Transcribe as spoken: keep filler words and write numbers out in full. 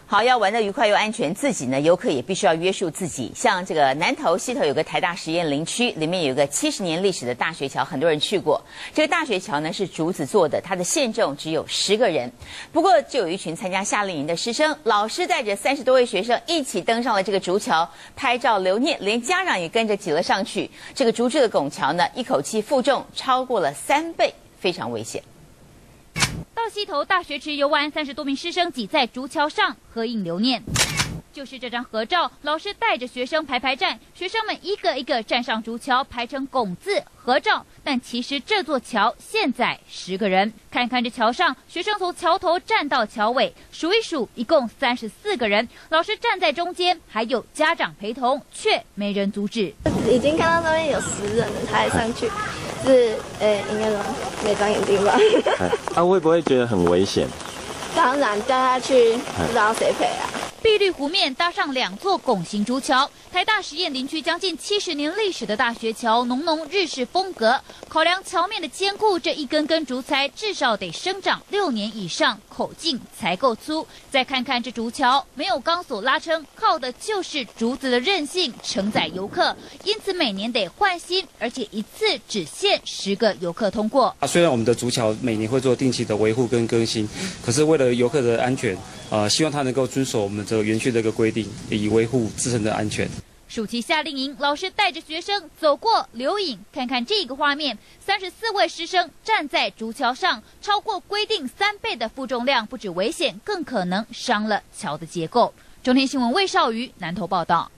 好，要玩得愉快又安全，自己呢，游客也必须要约束自己。像这个南投溪头有个台大实验林区，里面有一个七十年历史的大学桥，很多人去过。这个大学桥呢是竹子做的，它的限重只有十个人。不过，就有一群参加夏令营的师生，老师带着三十多位学生一起登上了这个竹桥，拍照留念，连家长也跟着挤了上去。这个竹制的拱桥呢，一口气负重超过了三倍，非常危险。 到溪头大学池游玩，三十多名师生挤在竹桥上合影留念。就是这张合照，老师带着学生排排站，学生们一个一个站上竹桥，排成拱字合照。但其实这座桥现在十个人，看看这桥上，学生从桥头站到桥尾，数一数，一共三十四个人。老师站在中间，还有家长陪同，却没人阻止。 已经看到那边有十人了，才上去。是，呃，应该说没长眼睛吧？ 他、啊、会不会觉得很危险？ 当然，掉下去不知道谁赔啊。 碧绿湖面搭上两座拱形竹桥，台大实验林区将近七十年历史的大学桥，浓浓日式风格。考量桥面的坚固，这一根根竹材至少得生长六年以上，口径才够粗。再看看这竹桥，没有钢索拉撑，靠的就是竹子的韧性承载游客，因此每年得换新，而且一次只限十个游客通过。 虽然我们的竹桥每年会做定期的维护跟更新，可是为了游客的安全，呃，希望他能够遵守我们这个园区的一个规定，以维护自身的安全。 暑期夏令营，老师带着学生走过留影，看看这个画面：三十四位师生站在竹桥上，超过规定三倍的负重量，不止危险，更可能伤了桥的结构。中天新闻魏少瑜南投报道。